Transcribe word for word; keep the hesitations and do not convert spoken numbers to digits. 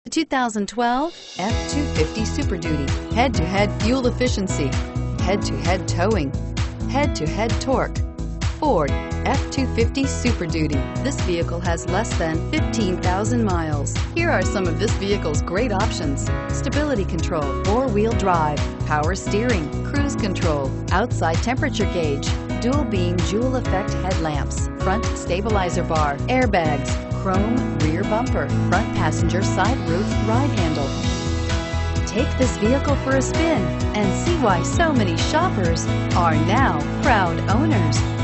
two thousand twelve F two fifty Super Duty. Head-to-head fuel efficiency, head-to-head towing, head-to-head torque. Ford F two fifty Super Duty. This vehicle has less than fifteen thousand miles. Here are some of this vehicle's great options: stability control, four-wheel drive, power steering, cruise control, outside temperature gauge, dual beam dual effect headlamps, front stabilizer bar, airbags, chrome rear bumper, front passenger side roof ride handle. Take this vehicle for a spin and see why so many shoppers are now proud owners.